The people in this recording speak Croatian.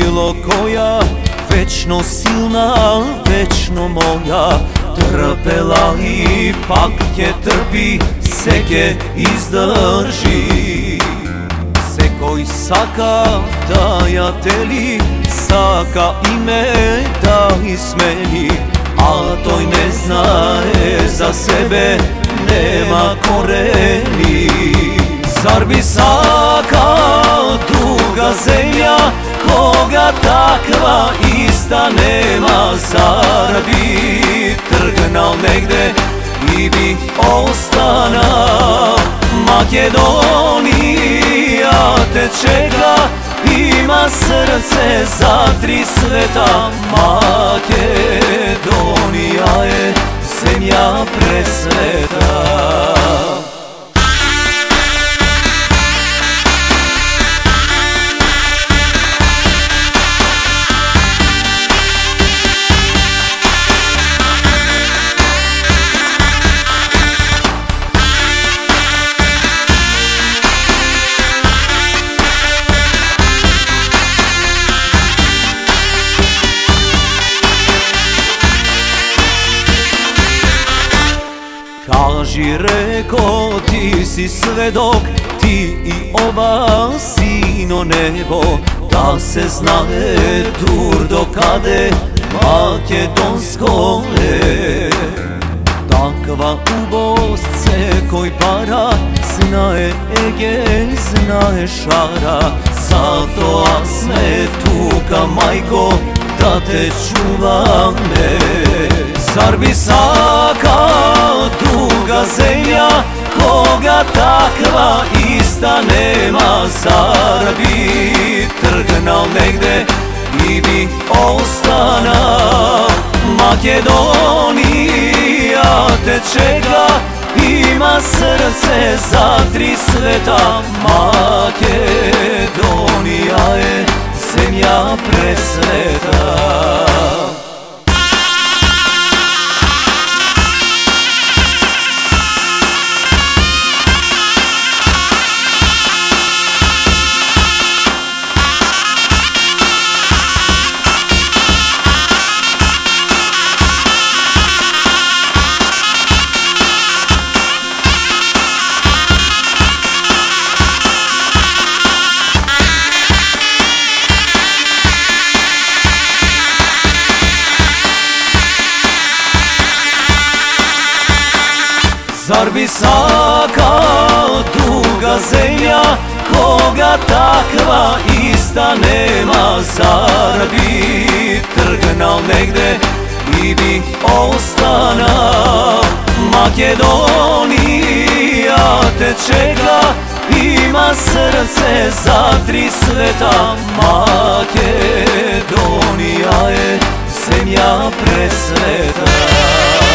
bilo koja, večno silna, večno moja. Trpela ipak je trpi, seke izdrži. Sekoj saka daja teli, saka ime da ismeni. A toj ne znaje za sebe, nema koreni. Zar bi saka druga zemlja, koga takva ista nema? Zar bi trgnal negde i bi ostana? Makedonija te čeka, ima srce za tri sveta. Makedonija je zemlja presveta. Kaži, reko, ti si svedok, ti i ova sino nebo, da se znaje tur dokade makedonsko je. Takva ubost sekoj para, znaje Ege, znaje Šara. Zato asme tuka majko, da te čuvam me. Zar bi saka druga zemlja, koga takva ista nema? Zar bi trgnal negde i bi ostana? Makedonija te čeka, ima srce za tri sveta. Makedonija je zemlja presveta. Zar bi saka druga zemlja, koga takva ista nema? Zar bi trgnal negde i bi ostana? Makedonija te čeka, ima srce za tri sveta. Makedonija je zemlja presveta.